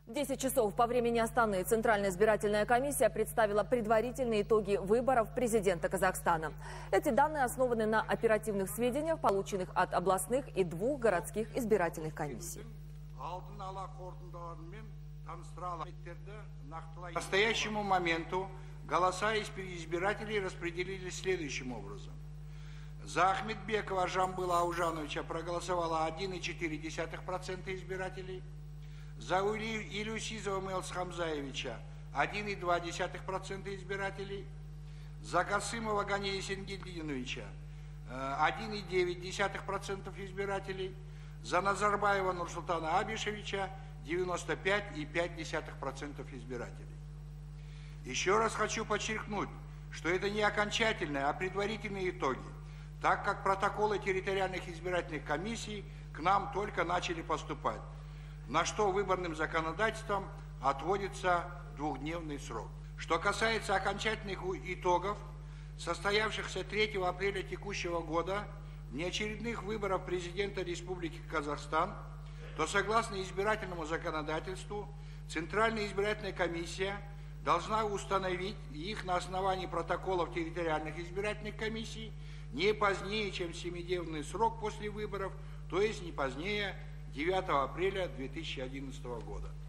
В 10 часов по времени Астаны Центральная избирательная комиссия представила предварительные итоги выборов президента Казахстана. Эти данные основаны на оперативных сведениях, полученных от областных и 2 городских избирательных комиссий. К настоящему моменту голоса избирателей распределились следующим образом. За Ахметбекова Жамбыла Аужановича проголосовало 1,4% избирателей. За Илюсизова Мелс Хамзаевича 1,2% избирателей. За Касымова Ганея Сенгельдиновича 1,9% избирателей. За Назарбаева Нурсултана Абишевича 95,5% избирателей. Еще раз хочу подчеркнуть, что это не окончательные, а предварительные итоги, так как протоколы территориальных избирательных комиссий к нам только начали поступать, на что выборным законодательством отводится 2-дневный срок. Что касается окончательных итогов, состоявшихся 3 апреля текущего года, внеочередных выборов президента Республики Казахстан, то согласно избирательному законодательству Центральная избирательная комиссия должна установить их на основании протоколов территориальных избирательных комиссий не позднее, чем 7-дневный срок после выборов, то есть не позднее 9 апреля 2011 года.